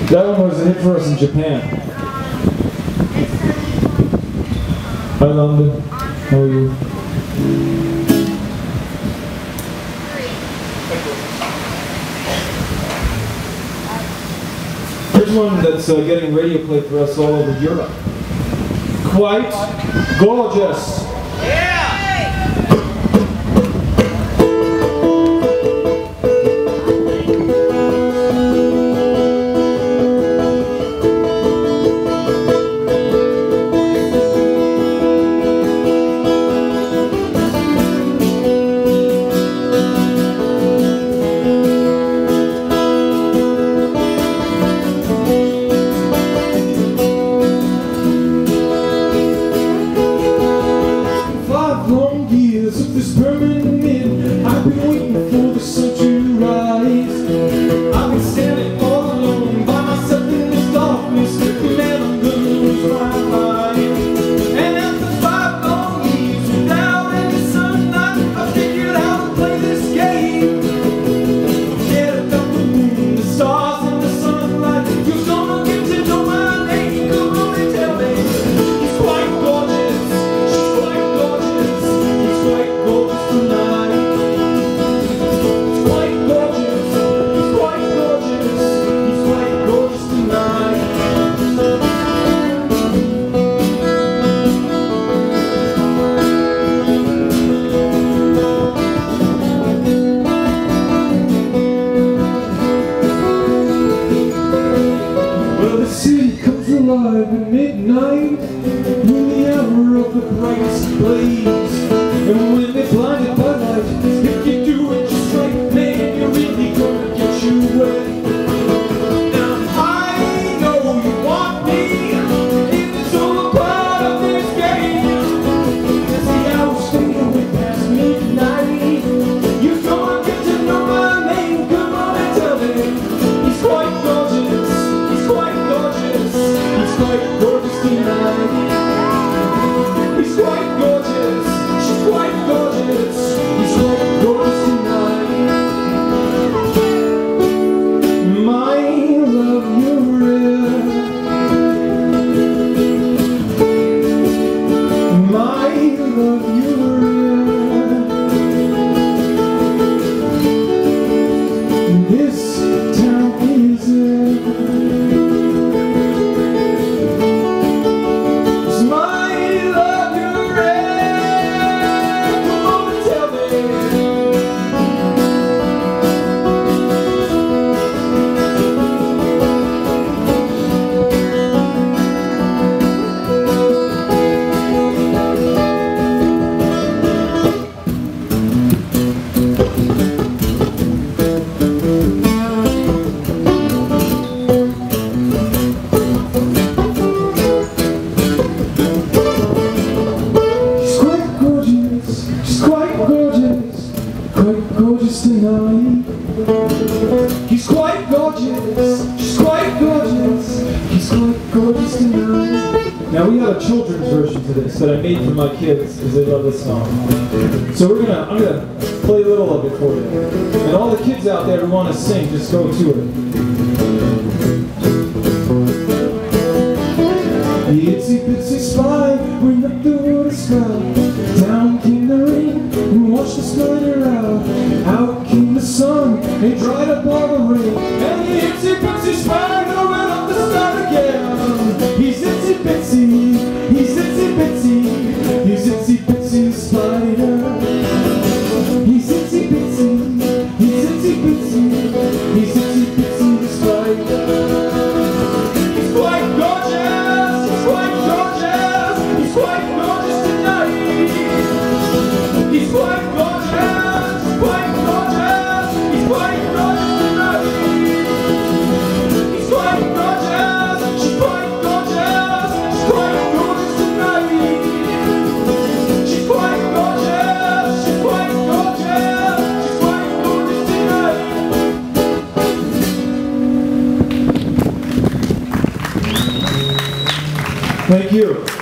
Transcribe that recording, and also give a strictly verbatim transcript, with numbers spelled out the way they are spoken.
That one was a hit for us in Japan. Hi London, how are you? Here's one that's uh, getting radio play for us all over Europe. Quite gorgeous. This permanent in, I've been waiting for the sun to rise. I've been standing all alone by myself in this darkness, and I'm gonna lose my mind. And after five long years without any sunlight, I figured out to play this game. Forget about the moon, the stars, and the sunlight. You're gonna get to know my name. Come on and tell me, he's quite gorgeous, she's quite gorgeous, he's quite gorgeous tonight. He's quite gorgeous, he's quite gorgeous, he's quite gorgeous tonight. Well, the city comes alive at midnight, in the hour of the brightest blaze. And when they're blinded by light, if you do it just right, man, you're really gonna get you wet. Now I know you want me, it's all a part of this game. As the hours fade away past midnight, you're gonna get to know my name. Come on and tell me, he's quite gorgeous, he's quite gorgeous, he's quite gorgeous tonight. He's quite gorgeous, she's quite gorgeous, he's quite gorgeous tonight. My love, you're real. My love, you're real. This town is it. It's my love, you're real. Come on and tell me. She's quite gorgeous, she's quite gorgeous, quite gorgeous tonight. He's quite gorgeous, she's quite gorgeous, he's quite gorgeous tonight. Now we have a children's version to this that I made for my kids because they love this song. So we're gonna, I'm gonna play a little of it for you. And all the kids out there who want to sing, just go to it. The itsy bitsy spy went up the water spout. Down came the rain and washed the spider out. Out came the sun and dried up all the rain. And the itsy bitsy spider went up the spout again. He's itsy bitsy, he's itsy bitsy, he's itsy bitsy spider. He's itsy bitsy, he's itsy bitsy, he's itsy bitsy spider. He's quite gorgeous, he's quite gorgeous, he's quite gorgeous tonight. He's quite gorgeous, he's quite gorgeous, he's quite gorgeous tonight. He's quite gorgeous, she's quite gorgeous, she's quite gorgeous tonight. She's quite gorgeous, she's quite gorgeous, she's quite gorgeous tonight. Thank you.